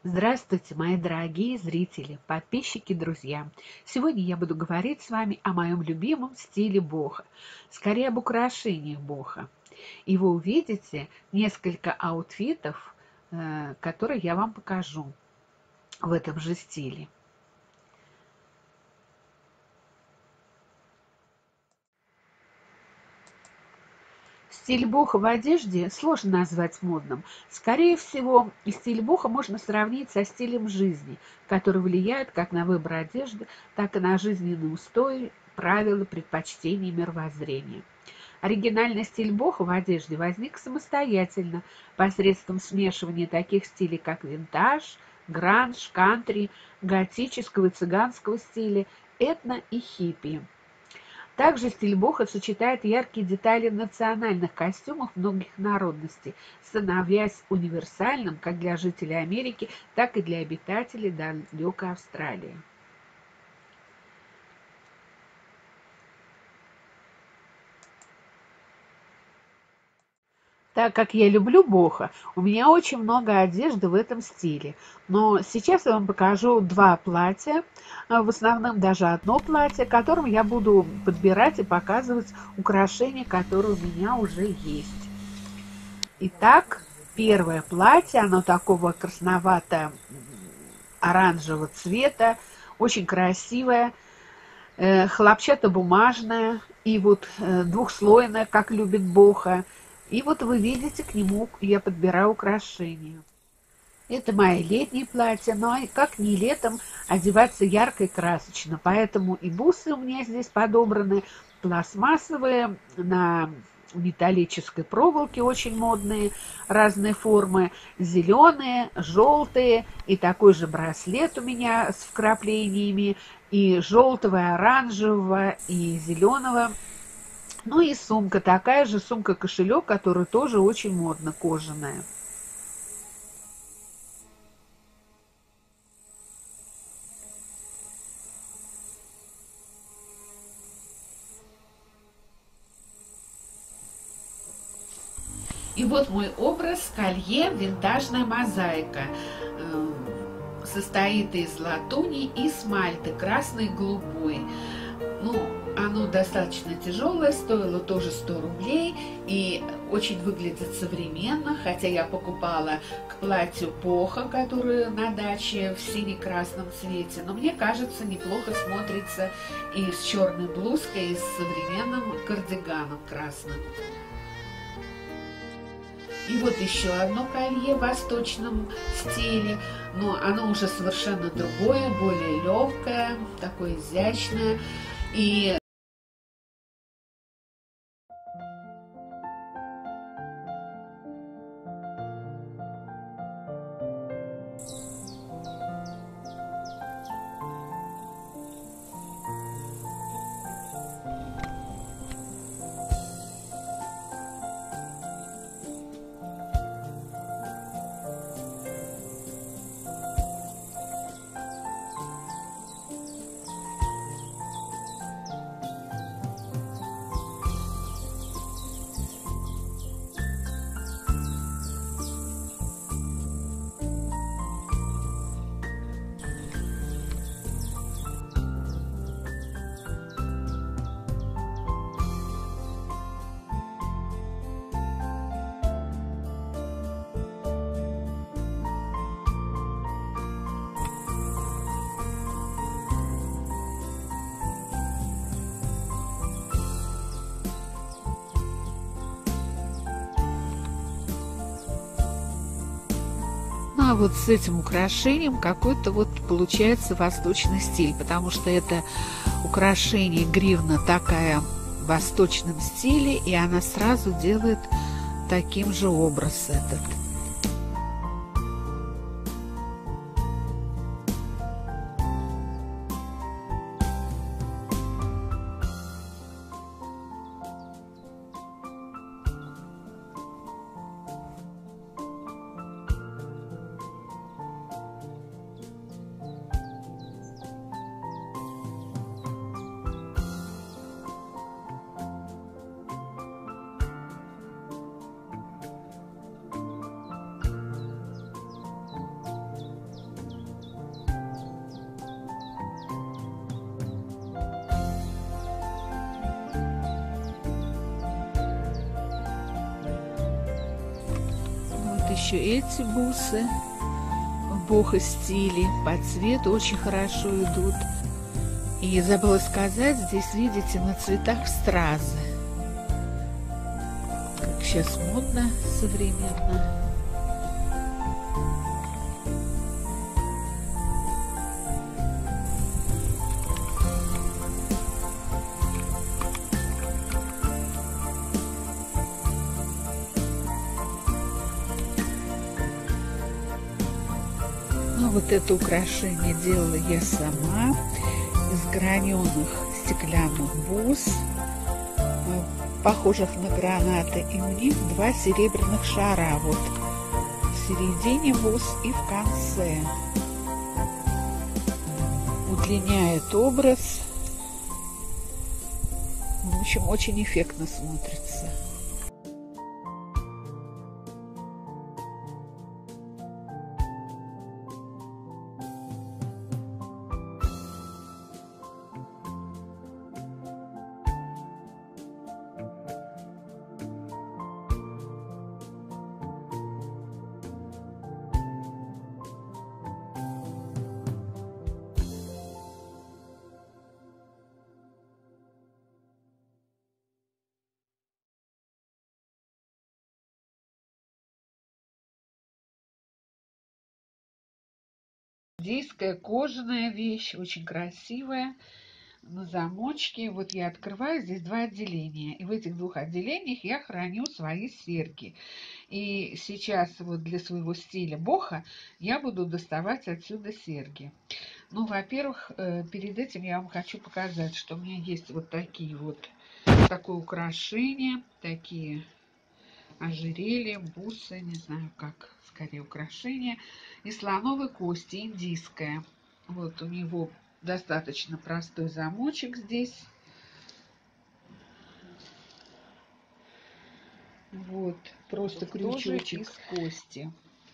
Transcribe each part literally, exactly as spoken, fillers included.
Здравствуйте, мои дорогие зрители, подписчики, друзья! Сегодня я буду говорить с вами о моем любимом стиле бохо, скорее об украшениях бохо. И вы увидите несколько аутфитов, э, которые я вам покажу в этом же стиле. Стиль бохо в одежде сложно назвать модным. Скорее всего, стиль бохо можно сравнить со стилем жизни, который влияет как на выбор одежды, так и на жизненные устои, правила, предпочтения и мировоззрения. Оригинальный стиль бохо в одежде возник самостоятельно посредством смешивания таких стилей, как винтаж, гранж, кантри, готического и цыганского стиля, этно и хиппи. Также стиль бохо сочетает яркие детали национальных костюмов многих народностей, становясь универсальным как для жителей Америки, так и для обитателей далекой Австралии. Так как я люблю бохо, у меня очень много одежды в этом стиле. Но сейчас я вам покажу два платья, а, в основном даже одно платье, которым я буду подбирать и показывать украшения, которые у меня уже есть. Итак, первое платье, оно такого красновато-оранжевого цвета, очень красивое, э, хлопчатобумажное и вот э, двухслойное, как любит бохо. И вот вы видите, к нему я подбираю украшения. Это мои летние платья, но как не летом одеваться ярко и красочно. Поэтому и бусы у меня здесь подобраны, пластмассовые, на металлической проволоке, очень модные, разные формы, зеленые, желтые, и такой же браслет у меня с вкраплениями, и желтого, и оранжевого, и зеленого. Ну и сумка, такая же сумка-кошелек, которая тоже очень модна, кожаная. И вот мой образ колье «Винтажная мозаика». Э, Состоит из латуни и смальты, красной и голубой. Ну, оно достаточно тяжелое, стоило тоже сто рублей и очень выглядит современно, хотя я покупала к платью бохо, которое на даче в сине-красном цвете, но мне кажется, неплохо смотрится и с черной блузкой, и с современным кардиганом красным. И вот еще одно колье в восточном стиле, но оно уже совершенно другое, более легкое, такое изящное. И Ну, а вот с этим украшением какой-то вот получается восточный стиль, потому что это украшение гривна такая в восточном стиле, и она сразу делает таким же образ этот. еще эти бусы в бохо-стиле. По цвету очень хорошо идут. И забыла сказать, здесь, видите, на цветах стразы. Как сейчас модно, современно. Ну, вот это украшение делала я сама из граненых стеклянных бус, похожих на гранаты, и у них два серебряных шара, вот в середине бус и в конце. Удлиняет образ. В общем, очень эффектно смотрится. Индийская кожаная вещь, очень красивая, на замочке. Вот я открываю, здесь два отделения. И в этих двух отделениях я храню свои серьги. И сейчас вот для своего стиля бохо я буду доставать отсюда серьги. Ну, во-первых, перед этим я вам хочу показать, что у меня есть вот такие вот, такое украшение, такие ожерелья, бусы, не знаю как, скорее украшения, из слоновой кости, индийская. Вот у него достаточно простой замочек здесь. Вот, просто крючочек из кости.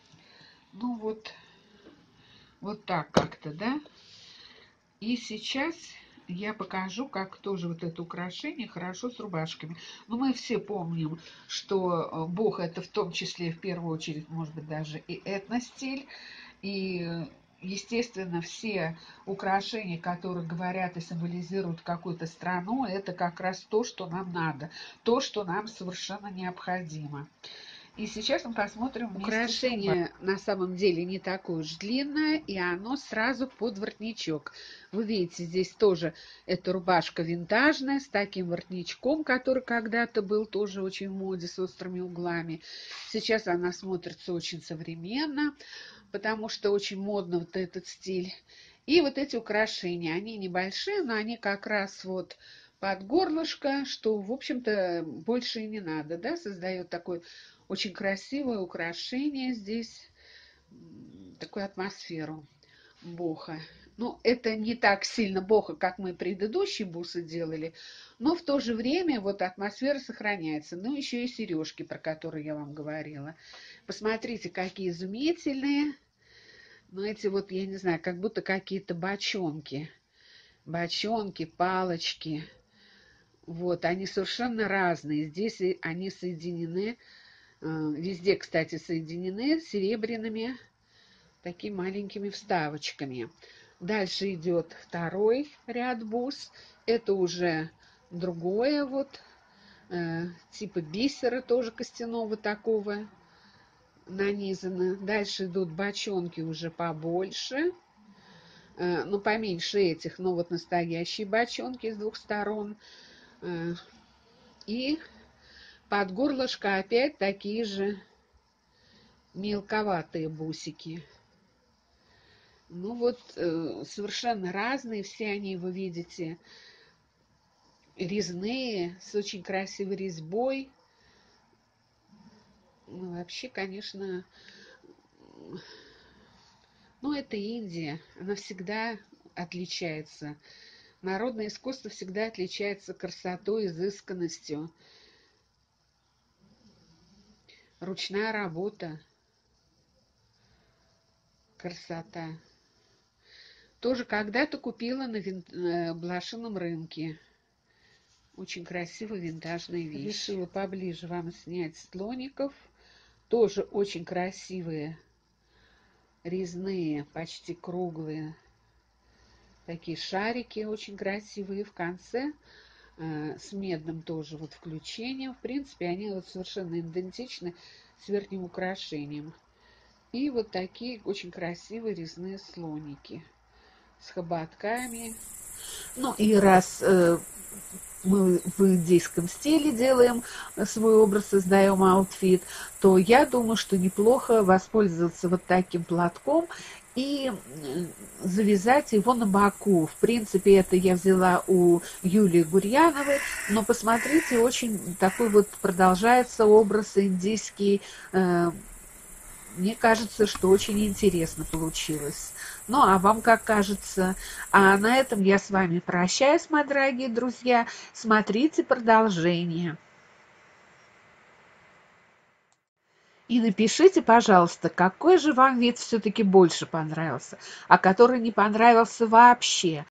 Ну вот, вот так как-то, да. И сейчас я покажу, как тоже вот это украшение хорошо с рубашками. Но мы все помним, что бохо это в том числе, в первую очередь, может быть, даже и этностиль. И, естественно, все украшения, которые говорят и символизируют какую-то страну, это как раз то, что нам надо, то, что нам совершенно необходимо. И сейчас мы посмотрим украшение. На самом деле не такое уж длинное, и оно сразу под воротничок. Вы видите, здесь тоже эта рубашка винтажная, с таким воротничком, который когда-то был тоже очень в моде, с острыми углами. Сейчас она смотрится очень современно, потому что очень модно вот этот стиль. И вот эти украшения, они небольшие, но они как раз вот под горлышко, что, в общем-то, больше и не надо, да, создает такой очень красивое украшение здесь, такую атмосферу бохо. Ну, это не так сильно бохо, как мы предыдущие бусы делали, но в то же время вот атмосфера сохраняется. Ну, еще и сережки, про которые я вам говорила. Посмотрите, какие изумительные. Ну, эти вот, я не знаю, как будто какие-то бочонки. Бочонки, палочки. Вот, они совершенно разные. Здесь они соединены, везде, кстати, соединены серебряными такими маленькими вставочками. Дальше идет второй ряд бус. Это уже другое вот, типа бисера тоже костяного такого нанизано. Дальше идут бочонки уже побольше, ну, поменьше этих, но вот настоящие бочонки с двух сторон. И под горлышко опять такие же мелковатые бусики. Ну вот, совершенно разные, все они, вы видите, резные, с очень красивой резьбой. Ну, вообще, конечно, ну, это Индия, она всегда отличается. Народное искусство всегда отличается красотой, изысканностью. Ручная работа, красота. Тоже когда-то купила на вин... блошином рынке. Очень красивая винтажная вещь. Решила поближе вам снять слоников. Тоже очень красивые, резные, почти круглые такие шарики, очень красивые. В конце э, с медным тоже вот включением. В принципе, они вот совершенно идентичны с верхним украшением. И вот такие очень красивые резные слоники с хоботками. Ну и раз э, мы в индийском стиле делаем свой образ, создаем аутфит, то я думаю, что неплохо воспользоваться вот таким платком и завязать его на боку. В принципе, это я взяла у Юлии Гурьяновой, но посмотрите, очень такой вот продолжается образ индийский. Э, мне кажется, что очень интересно получилось. Ну, а вам как кажется? А на этом я с вами прощаюсь, мои дорогие друзья. Смотрите продолжение. И напишите, пожалуйста, какой же вам вид все-таки больше понравился, а который не понравился вообще.